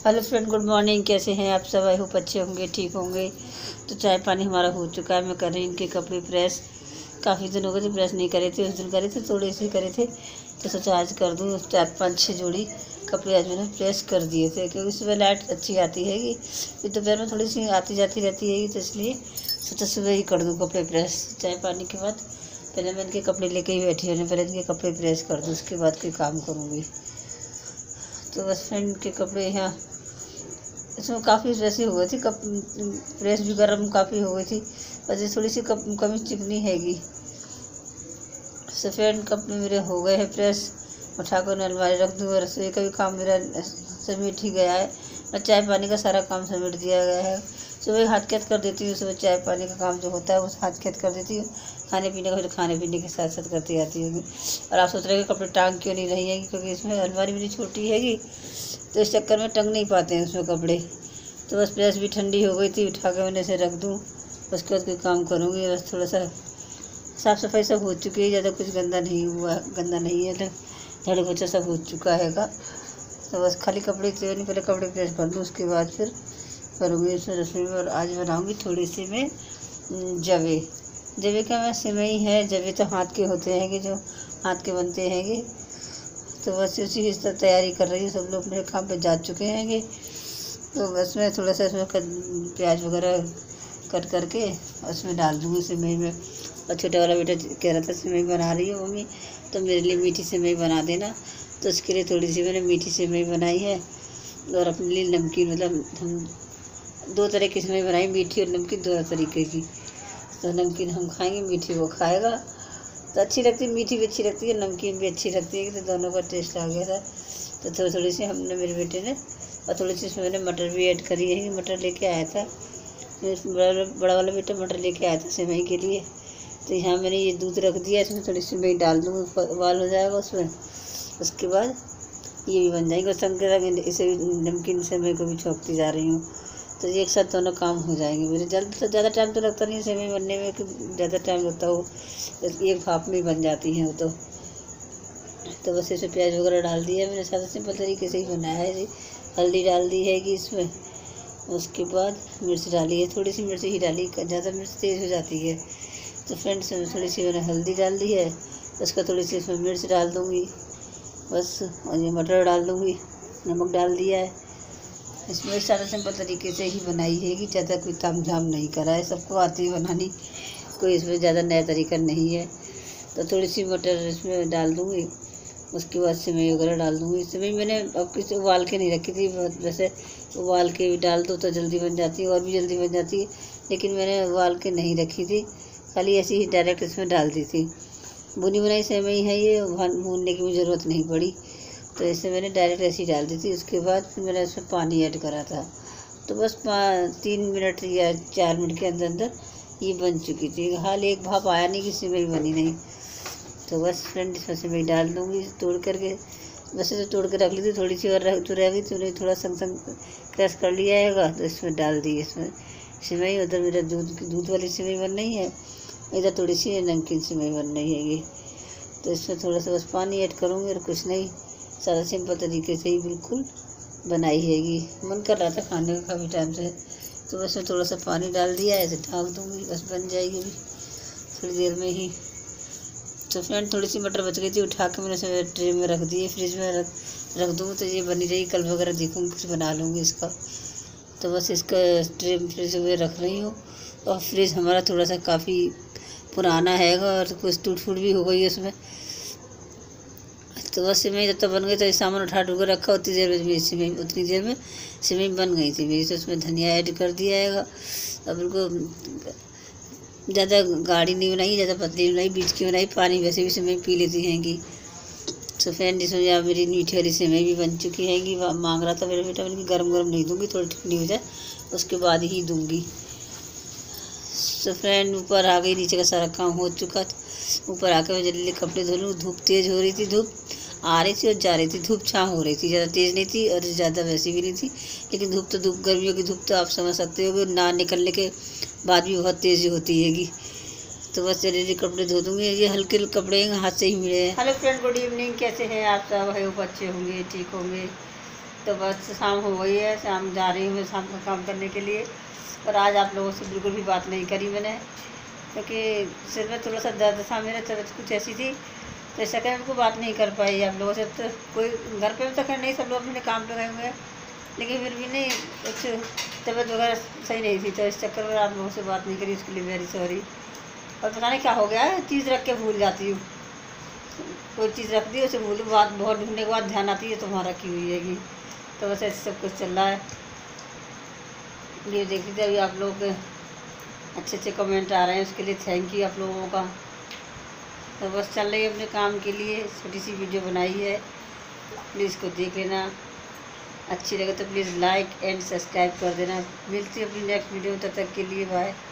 Hello friend, good morning. कैसे हैं आप सब? आई होप अच्छे होंगे, ठीक होंगे। तो चाय पानी हमारा हो चुका है। मैं कर रही इनके कपड़े प्रेस। काफ़ी दिन हो गए थे प्रेस नहीं करे थे, उस दिन करे थे, थोड़े से करे थे, तो सोचा आज कर दूँ। 4-5-6 जोड़ी कपड़े आज मैंने प्रेस कर दिए थे, क्योंकि सुबह लाइट अच्छी आती हैगी, फिर दोपहर में थोड़ी सी आती जाती रहती हैगी, तो इसलिए सोचा सुबह ही कर दूँ कपड़े प्रेस। चाय पानी के बाद पहले मैं इनके कपड़े लेके ही बैठी हूँ, पहले इनके कपड़े प्रेस कर दूँ, उसके बाद कोई काम करूँगी। तो बस फ्रेंड के कपड़े यहाँ इसमें काफ़ी वैसी हो गई थी, प्रेस भी गर्म काफ़ी हो गई थी, वैसे थोड़ी सी कमी चिकनी हैगी। सफ़ेद कपड़े मेरे हो गए हैं प्रेस। उठाकर अलमारी रख दूँ। रसोई का भी काम मेरा समेट ही गया है, और चाय पानी का सारा काम समेट दिया गया है। सुबह हाथ कैद कर देती हूँ, सुबह चाय पानी का काम जो होता है वो हाथ कैद कर देती हूँ। खाने पीने का फिर खाने पीने के साथ साथ करती आती होगी। और आप सोच रहे हैं कि कपड़े टांग क्यों नहीं रही है, क्योंकि इसमें अलमारी मेरी छोटी हैगी, तो इस चक्कर में टंग नहीं पाते हैं उसमें कपड़े। तो बस प्रेस भी ठंडी हो गई थी, उठा के मैंने इसे रख दूँ, उसके बाद कोई काम करूँगी। बस थोड़ा सा साफ़ सफाई सब हो चुकी है, ज़्यादा कुछ गंदा नहीं हुआ, गंदा नहीं है, झाड़ू पोछा सब हो चुका हैगा। तो बस खाली कपड़े चाहिए नहीं, पहले कपड़े प्रेस कर दूँ, उसके बाद फिर करूँगी इसमें रसोई में। और आज बनाऊँगी थोड़ी सी मैं जवे का मैं सिमई है। जवे तो हाथ के होते हैं कि जो हाथ के बनते हैंगे, तो बस उसी की तैयारी कर रही हूँ। सब लोग मेरे काम पे जा चुके हैंगे, तो बस मैं थोड़ा सा इसमें प्याज वगैरह कट करके उसमें डाल दूँगी सिमई में। और छोटा वाला बेटा कह रहा था सिमई बना रही हो मम्मी, तो मेरे लिए मीठी सिमई बना देना, तो उसके लिए थोड़ी सी मैंने मीठी सिमई बनाई है। और अपने लिए नमकीन, मतलब हम 2 तरह की सिमई बनाई, मीठी और नमकीन दोनों तरीके की। तो नमकीन हम खाएंगे, मीठी वो खाएगा, तो अच्छी लगती है। मीठी भी अच्छी लगती है, नमकीन भी अच्छी लगती है, तो दोनों का टेस्ट आ गया था। तो थोड़ी थोड़ी सी हमने, मेरे बेटे ने, और थोड़ी सी इसमें मैंने मटर भी ऐड करी है। मटर लेके आया था बड़ा वाला बेटा, मटर लेके आया था सिमई के लिए। तो यहाँ मैंने ये दूध रख दिया, इसमें थोड़ी सी सिमई डाल दूँगी, उबाल हो जाएगा उसमें, उसके बाद ये भी बन जाएंगे। और संग के संग इसे नमकीन सिमई को भी छोंकती जा रही हूँ, तो एक साथ दोनों काम हो जाएंगे मेरे। जल्द से ज़्यादा टाइम तो लगता नहीं है सिमई बनने में, कि ज़्यादा टाइम लगता हो, एक भाप में बन जाती हैं वो तो बस इसमें प्याज वगैरह डाल दिया मैंने, सादा सिंपल तरीके से ही बनाया है जी। हल्दी डाल दी है कि इसमें, उसके बाद मिर्च डाली है, थोड़ी सी मिर्च ही डाली, ज़्यादा मिर्च तेज़ हो जाती है। तो फ्रेंड्स थोड़ी सी मैंने हल्दी डाल दी है, उसका थोड़ी सी इसमें मिर्च डाल दूँगी बस। और ये मटर डाल दूँगी, नमक डाल दिया है। इसमें सारा सिंपल तरीके से ही बनाई है, कि ज़्यादा कोई ताम झाम नहीं करा है, सबको आती है बनानी, कोई इसमें ज़्यादा नया तरीका नहीं है। तो थोड़ी सी मटर इसमें डाल दूँगी, उसके बाद सिमई वगैरह डाल दूँगी। सिमई मैंने अब किसी उबाल के नहीं रखी थी, वैसे उबाल के डाल दो तो जल्दी बन जाती है, और भी जल्दी बन जाती है, लेकिन मैंने उबाल के नहीं रखी थी, खाली ऐसे ही डायरेक्ट इसमें डाल दी थी। भुनी बनाई सिमई है ये, भूनने की मुझे ज़रूरत नहीं पड़ी, तो इसे मैंने डायरेक्ट ऐसे ही डाल दी थी। उसके बाद फिर मैंने इसमें पानी ऐड करा था, तो बस 3 मिनट या 4 मिनट के अंदर अंदर ये बन चुकी थी। हाल एक भाप आया नहीं कि सिमई बनी नहीं। तो बस फ्रेंड इसमें सिमई डाल दूँगी तोड़ करके, वैसे तो तोड़ के रख ली थी, थोड़ी सी और रह गई, तो उन्हें थोड़ा संग क्रश कर लिया जाएगा, तो इसमें डाल दी इसमें सिमई। उधर मेरा दूध वाली सिमई बन रही है, इधर थोड़ी सी नमकीन सिमई बन रही है ये। तो इसमें थोड़ा सा बस पानी ऐड करूँगी, और कुछ नहीं, सारा सिंपल तरीके से ही बिल्कुल बनाई हैगी। मन कर रहा था खाने का काफ़ी टाइम से, तो बस मैं थोड़ा सा पानी डाल दिया है, ऐसे ढाँक दूँगी, बस बन जाएगी अभी थोड़ी देर में ही। तो फ्रेंड थोड़ी सी मटर बच गई थी, उठा के मैंने इसे ट्रे में रख दी है, फ्रिज में रख दूँगी, तो ये बनी रहेगी। कल वगैरह देखूँगी, कुछ बना लूँगी इसका। तो बस इसका ट्रे फ्रिज में रख रही हूँ। और फ्रिज हमारा थोड़ा सा काफ़ी पुराना हैगा, और कुछ टूट फूट भी हो गई है उसमें। तो बस सिमई जब तक बन गई, तो ये सामान उठा के रखा, उतनी देर में सिमई बन गई थी मेरी। तो उसमें धनिया ऐड कर दिया जाएगा। अब उनको ज़्यादा गाढ़ी नहीं बनाई, ज़्यादा पतली नहीं बनाई, बीच की बनाई, पानी वैसे भी सिमई पी लेती हैंगी। तो फ्रेंड इसमें यहाँ मेरी मीठी वाली सिमई भी बन चुकी हैगी। मांग रहा था मेरा बेटा, मैंने गरम गरम नहीं दूँगी, थोड़ी ठंडी हो जाए उसके बाद ही दूँगी। तो फ्रेंड ऊपर आ गई, नीचे का सारा काम हो चुका था। ऊपर आके मैं जल्दी कपड़े धो लूँ। धूप तेज़ हो रही थी, धूप आ रही थी और जा रही थी, धूप छाँव हो रही थी, ज़्यादा तेज़ नहीं थी और ज़्यादा वैसी भी नहीं थी। लेकिन धूप गर्मियों की धूप तो आप समझ सकते हो कि ना निकलने के बाद भी बहुत तेज़ी होती हैगी। तो बस जल्दी कपड़े धो दूँगी। ये हल्के कपड़े हाथ से ही मिले हैं। Hello friend, good evening. कैसे हैं आप सब? है अच्छे होंगे, ठीक होंगे। तो बस शाम हो गई है, शाम जा रही हूँ मैं शाम का काम करने के लिए। और आज आप लोगों से बिल्कुल भी बात नहीं करी मैंने, क्योंकि सिर में थोड़ा सा दर्द था, मेरा तबीयत कुछ ऐसी थी, तो इस चक्कर में को बात नहीं कर पाई आप लोगों से। तो कोई घर पे तो खैर नहीं, सब लोग अपने काम पे गए हुए हैं, लेकिन फिर भी नहीं कुछ तबीयत वगैरह सही नहीं थी, तो इस चक्कर में आप लोगों से बात नहीं करी, उसके लिए वेरी सॉरी। और पता नहीं क्या हो गया है, चीज़ रख के भूल जाती हूँ, कोई चीज़ रख दी उसे भूल, बात बहुत ढूंढने के बाद ध्यान आती है तुम्हारा रखी हुई हैगी। तो बस ऐसे सब कुछ चल रहा है। ये देखते थे अभी आप लोग अच्छे अच्छे कमेंट आ रहे हैं, उसके लिए थैंक यू आप लोगों का। तो बस चल रही है अपने काम के लिए, छोटी सी वीडियो बनाई है, प्लीज़ को देख लेना, अच्छी लगे तो प्लीज़ लाइक एंड सब्सक्राइब कर देना। मिलती है अपनी नेक्स्ट वीडियो में, तब तक के लिए बाय।